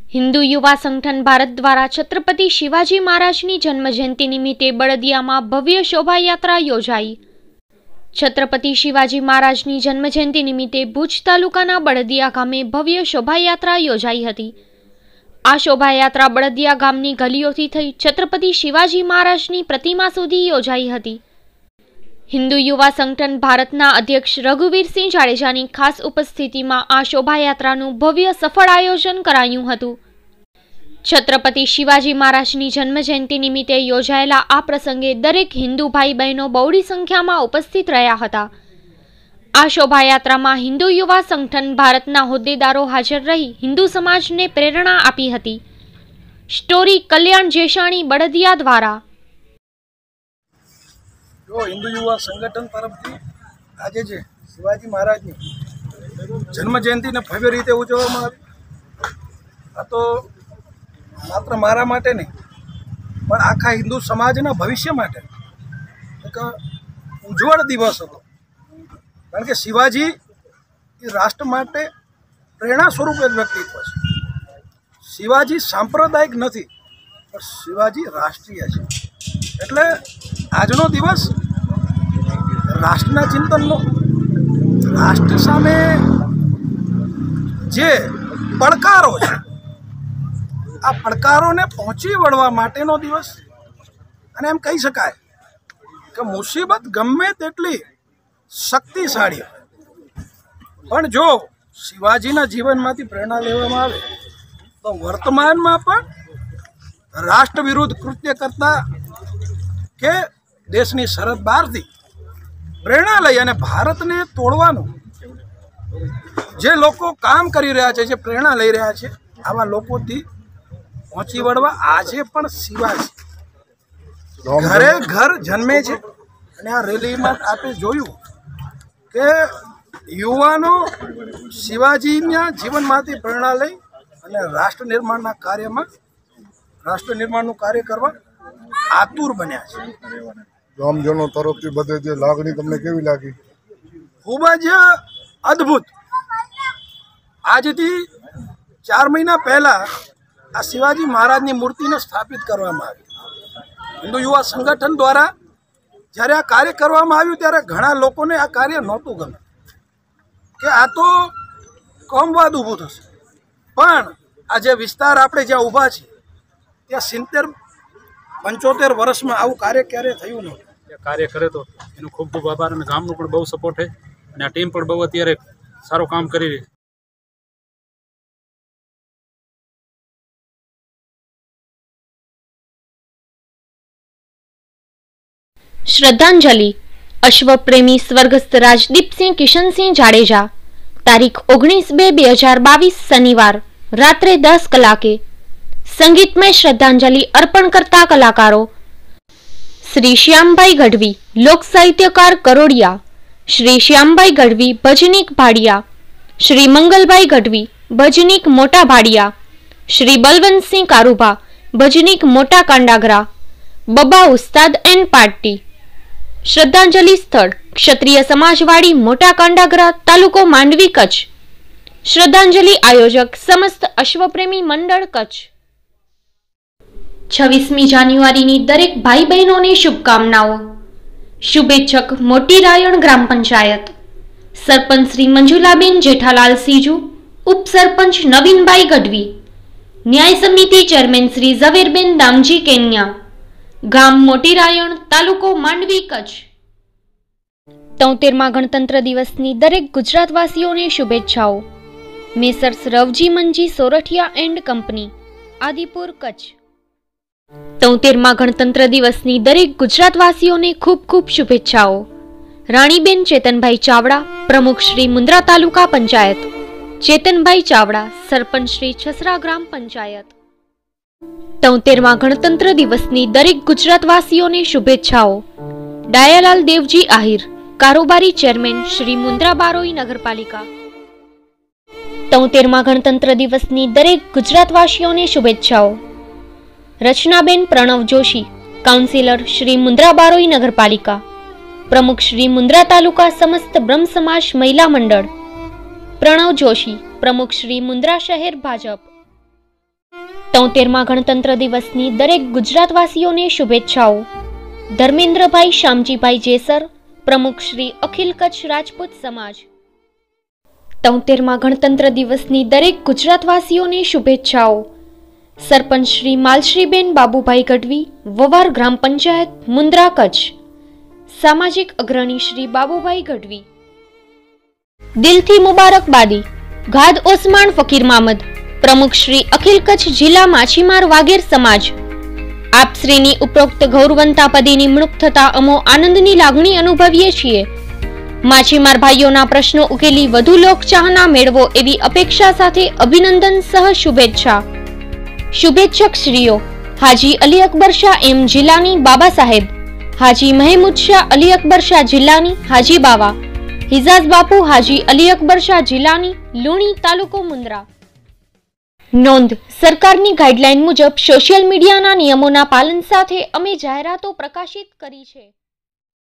हिंदू युवा संगठन भारत द्वारा छत्रपति शिवाजी महाराजनी जन्मजयंति निमित्ते बड़दियामां भव्य शोभायात्रा योजाई। छत्रपति शिवाजी महाराजनी जन्मजयंति निमित्ते भुज तालुकाना बड़दिया गामे भव्य शोभायात्रा योजाई हती। आ शोभायात्रा बड़दिया गामनी गलीओथी थई छत्रपति शिवाजी महाराजनी प्रतिमा सुधी योजाई हती। हिंदू युवा संगठन भारतना अध्यक्ष रघुवीर सिंह जाडेजानी खास उपस्थिति में आ शोभायात्रानु भव्य सफल आयोजन करायुं हतुं। छत्रपति शिवाजी महाराजनी जन्मजयंति निमित्ते योजायेला आ प्रसंगे दरेक हिंदू भाई बहनों बहुड़ी संख्या में उपस्थित रह्या हता। आ शोभायात्रा में हिंदू युवा संगठन भारतना होद्देदारो हाजर रही हिंदू समाज ने प्रेरणा आपी हती। स्टोरी कल्याण जेशाणी बड़दिया द्वारा। जो हिंदू युवा संगठन तरफथी आज शिवाजी महाराज जन्म जयंती ने भव्य रीते उजववामां आवी। आ तो मात्र मारा माटे नहीं पण आखा हिंदू समाजना भविष्य माटे एक उज्जवल दिवस हतो। कारण के शिवाजी ए राष्ट्र माटे प्रेरणा स्वरूप एक व्यक्तित्व छे। शिवाजी सांप्रदायिक नथी पण शिवाजी राष्ट्रीय छे। एटले आजनो दिवस राष्ट्रना चिंतननो, राष्ट्र सामे जे પડકારો છે आ પડકારોને પહોંચી વળવા માટેનો દિવસ। અને એમ કહી શકાય કે મુસીબત ગમે તેટલી શક્તિશાળી પણ જો શિવાજીના જીવનમાંથી પ્રેરણા લેવામાં આવે તો વર્તમાનમાં પણ રાષ્ટ્ર વિરુદ્ધ કૃત્ય કરતા કે દેશની સરહદ બહારથી પ્રેરણા લઈ અને ભારતને તોડવાનું જે લોકો કામ કરી રહ્યા છે, જે પ્રેરણા લઈ રહ્યા છે, આવા લોકોથી પહોંચી વળવા આજે પણ શિવાજી ઘરે ઘર જન્મે છે। અને આ રેલીમાં આપણે જોયું કે યુવાનો શિવાજીના જીવનમાંથી પ્રેરણા લઈ અને રાષ્ટ્ર નિર્માણના કાર્યમાં રાષ્ટ્ર નિર્માણનું કાર્ય કરવા આતુર બન્યા છે। ગામજનો તરફથી બધે જે લાગણી તમને કેવી લાગી? ખૂબ જ અદ્ભુત। આજથી 4 મહિના પહેલા આ શિવાજી મહારાજની મૂર્તિને સ્થાપિત કરવામાં આવી। હિન્દુ યુવા સંગઠન દ્વારા જ્યારે આ કાર્ય કરવામાં આવ્યું ત્યારે ઘણા લોકોને આ કાર્ય નહોતું ગમે કે આ તો કોમવાદ ઊભું થશે। પણ આ જે વિસ્તાર આપણે જ્યાં ઊભા છીએ ત્યાં 70-75 વર્ષમાં આવું કાર્ય ક્યારેય થયું નહોતું। कार्य करे तो एनु खूब खूब आभार। અને ગામનો પણ બહુ સપોર્ટ છે અને આ ટીમ પણ બહુ અત્યારે સારું કામ કરી રહી છે। श्रद्धांजलि अश्व प्रेमी स्वर्गस्थ राजदीप सिंह किशन सिंह जाडेजा तारीख 19/2/2022 शनिवार रात्रे 10 कलाके। संगीतमय श्रद्धांजलि अर्पण करता कलाकारों श्री श्यामभाई गढ़वी लोक साहित्यकार करोड़िया, श्री श्यामभाई गढ़वी भजनीक भाड़िया, श्री मंगलभाई गढ़वी भजनीक मोटा भाड़िया, श्री बलवंत सिंह कारूभा भजनीक मोटा कांडागरा, बबा उस्ताद एंड पार्टी। श्रद्धांजलि स्थल क्षत्रिय समाजवाड़ी मोटा कांडागरा तालुको मांडवी कच्छ। श्रद्धांजलि आयोजक समस्त अश्वप्रेमी मंडल कच्छ। 26મી જાન્યુઆરીની દરેક ભાઈ બહેનોને શુભકામનાઓ। શુભેચ્છક મોટી રાયણ ગ્રામ પંચાયત, સરપંચ શ્રી મંજુલાબેન જેઠાલાલ સીજુ, ઉપસરપંચ નવીનભાઈ ગઢવી, ન્યાય સમિતિ ચેરમેન શ્રી ઝવેરબેન દામજી કેનિયા, ગામ મોટી રાયણ તાલુકો માંડવી કચ્છ। 73મા ગણતંત્ર દિવસની દરેક ગુજરાતવાસીઓને શુભેચ્છાઓ। Messrs Ravji Manji Sorathiya and company, Adipur Kutch. 73મા ગણતંત્ર દિવસની દરેક ગુજરાતવાસીઓને ખૂબ ખૂબ શુભેચ્છાઓ। રાણીબેન ચેતનભાઈ ચાવડા, પ્રમુખ શ્રી મુન્દ્રા તાલુકા પંચાયત, ચેતનભાઈ ચાવડા, સરપંચ શ્રી છસરા ગ્રામ પંચાયત। 73મા ગણતંત્ર દિવસની દરેક ગુજરાતવાસીઓને શુભેચ્છાઓ। ડાયાલાલ દેવજી આહિર, કારોબારી ચેરમેન શ્રી મુન્દ્રા બારોઈ નગરપાલિકા। 73મા ગણતંત્ર દિવસની દરેક ગુજરાતવાસીઓને શુભેચ્છાઓ। रचनाबेन प्रणव जोशी, काउंसिलर श्री मुंद्रा बारोई नगरपालिका, प्रमुख श्री मुंद्रा तालुका समस्त ब्रह्म समाज महिला मंडल, प्रणव जोशी, प्रमुख श्री मुंद्रा शहर भाजप। 73મા ગણતંત્ર દિવસની દરેક ગુજરાતવાસીઓને શુભેચ્છાઓ. ધર્મેન્દ્રભાઈ શામજીભાઈ જેસર, પ્રમુખ શ્રી અખિલ કચ્છ રાજપૂત સમાજ. 73મા ગણતંત્ર દિવસની દરેક ગુજરાતવાસીઓને શુભેચ્છાઓ. સરપંચ શ્રી માલશ્રીબેન બાબુભાઈ ગઢવી, વવાર ગ્રામ પંચાયત, મુન્દ્રા, કચ્છ. સામાજિક અગ્રણી શ્રી બાબુભાઈ ગઢવી. દિલથી મુબારકબાદી. ગાદ ઓસમાણ ફકીર મામદ, પ્રમુખ શ્રી અખિલ કચ્છ જિલ્લા માછીમાર વાગેર સમાજ. આપશ્રીની ઉપરોક્ત ગૌરવંતા પદે નિમણૂક થતા અમો આનંદની લાગણી અનુભવીએ છીએ. માછીમાર ભાઈઓના પ્રશ્નો ઉકેલી વધુ લોકચાહના મેળવો એવી અપેક્ષા સાથે અભિનંદન સહ શુભેચ્છા. શુભેચ્છક શ્રીઓ હાજી અલી અકબર શાહ એમ જિલ્લાની બાબા સાહેબ, હાજી મહેમૂદ શાહ અલી અકબર શાહ જિલ્લાની હાજી બાવા, હિજાઝ બાપુ હાજી અલી અકબર શાહ જિલ્લાની લુણી તાલુકો મુન્દ્રા. નોંધ: સરકારની ગાઈડલાઈન મુજબ સોશિયલ મીડિયાના નિયમોના પાલન સાથે અમે જાહેરાતો પ્રકાશિત કરી છે.